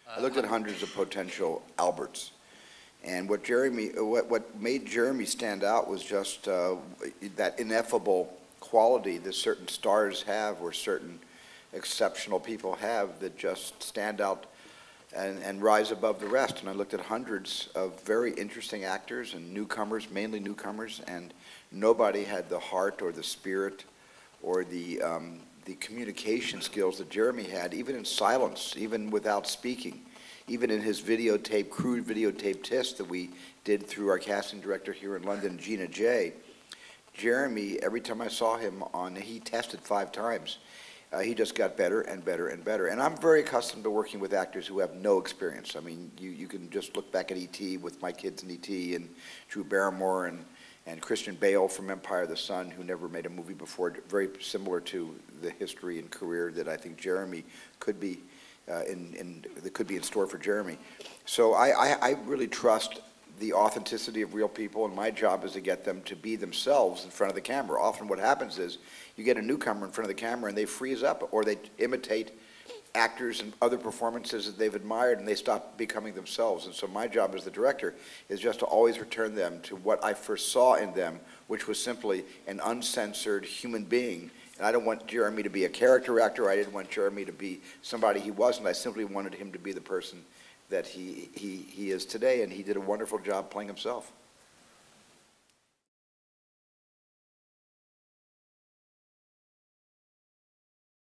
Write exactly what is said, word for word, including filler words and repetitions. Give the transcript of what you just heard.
I looked at hundreds of potential Alberts. And what Jeremy, what, what made Jeremy stand out was just uh, that ineffable quality that certain stars have or certain exceptional people have that just stand out and, and rise above the rest. And I looked at hundreds of very interesting actors and newcomers, mainly newcomers, and nobody had the heart or the spirit or the, um, the communication skills that Jeremy had, even in silence, even without speaking. Even in his videotape, crude videotape test that we did through our casting director here in London, Gina J, Jeremy, every time I saw him on, he tested five times. Uh, he just got better and better and better. And I'm very accustomed to working with actors who have no experience. I mean, you, you can just look back at E T with my kids in E T and Drew Barrymore and, and Christian Bale from Empire of the Sun, who never made a movie before, very similar to the history and career that I think Jeremy could be Uh, in, in, that could be in store for Jeremy. So I, I, I really trust the authenticity of real people, and my job is to get them to be themselves in front of the camera. Often what happens is you get a newcomer in front of the camera and they freeze up, or they imitate actors and other performances that they've admired and they stop becoming themselves. And so my job as the director is just to always return them to what I first saw in them, which was simply an uncensored human being. And I don't want Jeremy to be a character actor. I didn't want Jeremy to be somebody he wasn't. I simply wanted him to be the person that he, he, he is today, and he did a wonderful job playing himself.